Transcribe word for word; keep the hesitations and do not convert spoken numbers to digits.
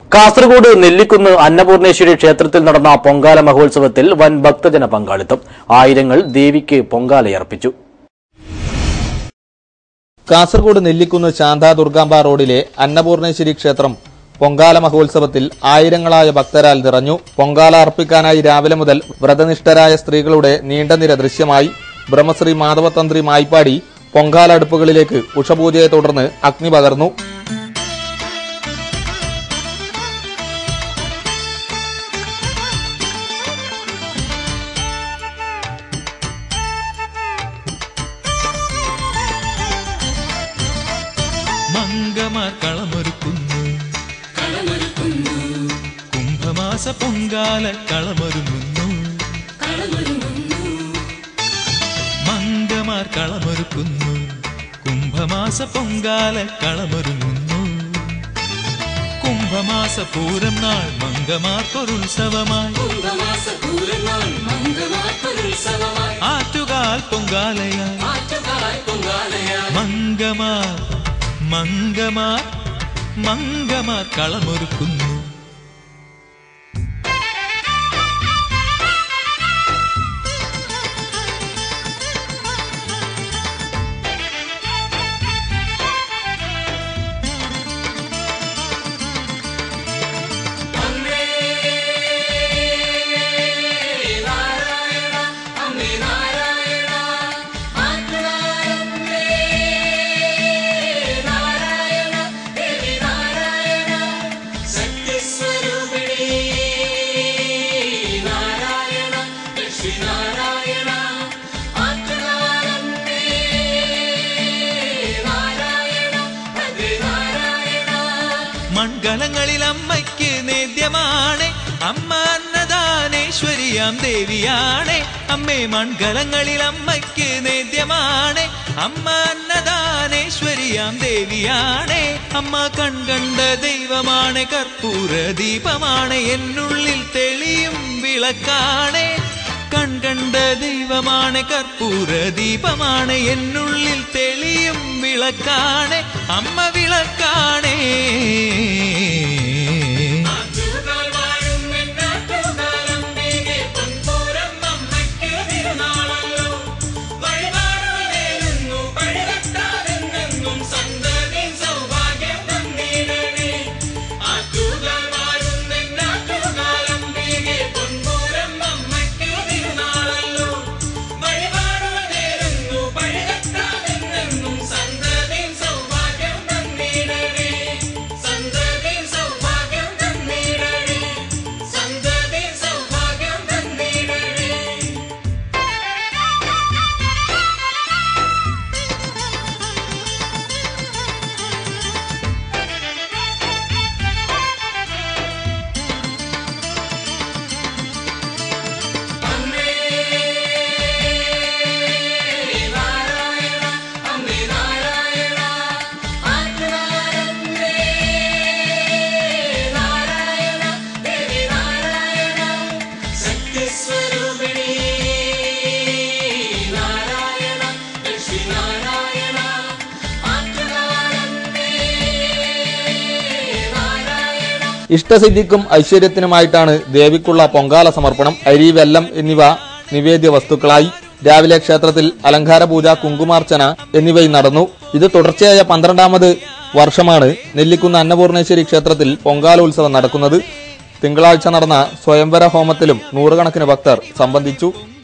കാസർഗോഡ് നെല്ലിക്കുന്ന് അന്നപൂർണേശ്വരി ക്ഷേത്രത്തിൽ നടന്ന പൊങ്കാല മഹോത്സവത്തിൽ വൻ ഭക്തജന പങ്കാളിത്തം. ആയിരങ്ങൾ ദേവിക്ക് പൊങ്കാലയർപ്പിച്ചു. കാസർഗോഡ് നെല്ലിക്കുന്ന് ശാന്താ ദുർഗാംബ റോഡിലെ അന്നപൂർണേശ്വരി ക്ഷേത്രം പൊങ്കാല മഹോത്സവത്തിൽ ആയിരങ്ങളായ ഭക്തരാൽ നിറഞ്ഞു. പൊങ്കാല അർപ്പിക്കാനായി രാവിലെ മുതൽ വ്രതനിഷ്ഠരായ സ്ത്രീകളുടെ നീണ്ട നിര ദൃശ്യമായി. ബ്രഹ്മശ്രീ മാധവതന്ത്രി മായ്പാടി പൊങ്കാല അടുപ്പുകളിലേക്ക് ഉഷപൂജയെ തുടർന്ന് അഗ്നി പകർന്നു. മംഗമാർ കളമൊരുക്കുന്നു കളമൊരുക്കുന്നു കുംഭമാസ പൊങ്കാല കളമൊരുങ്ങുന്നു കളമൊരുങ്ങുന്നു മംഗമാർ കളമൊരുക്കുന്നു കുംഭമാസ പൊങ്കാല കളമൊരുങ്ങുന്നു കുംഭമാസ പൂരം നാൾ മംഗമാർക്കൊരുത്സവമായി ആറ്റുകാൽ പൊങ്കാലയായി മംഗമാർ മംഗമാർ മംഗമാർ കളമൊരുക്കുന്നു. മൺകലങ്ങളിൽ അമ്മയ്ക്ക് നേദ്യമാണ് അമ്മ അന്നദാനേശ്വരിയാം ദേവിയാണ്. അമ്മേ മൺകലങ്ങളിൽ അമ്മയ്ക്ക് നേദ്യമാണ് അമ്മ അന്നദാനേശ്വരിയാം ദേവിയാണ്. അമ്മ കൺകണ്ട ദൈവമാണ് കർപ്പൂര ദീപമാണ് എന്നുള്ളിൽ തെളിയും വിളക്കാണ്. കൺകണ്ട ദൈവമാണ് കർപ്പൂര ദീപമാണ് എന്നുള്ളിൽ തെളിയും വിളക്കാണ്. അമ്മ വിളക്കാണേ. ഇഷ്ടസിദ്ധിക്കും ഐശ്വര്യത്തിനുമായിട്ടാണ് ദേവിക്കുള്ള പൊങ്കാല സമർപ്പണം. അരി, വെല്ലം എന്നിവ നിവേദ്യ വസ്തുക്കളായി. രാവിലെ ക്ഷേത്രത്തിൽ അലങ്കാര പൂജ, കുങ്കുമാർച്ചന എന്നിവയും നടന്നു. ഇത് തുടർച്ചയായ പന്ത്രണ്ടാമത് വർഷമാണ് നെല്ലിക്കുന്ന് അന്നപൂർണേശ്വരി ക്ഷേത്രത്തിൽ പൊങ്കാല ഉത്സവം നടക്കുന്നത്. തിങ്കളാഴ്ച നടന്ന സ്വയംവര ഹോമത്തിലും നൂറുകണക്കിന് ഭക്തർ സംബന്ധിച്ചു.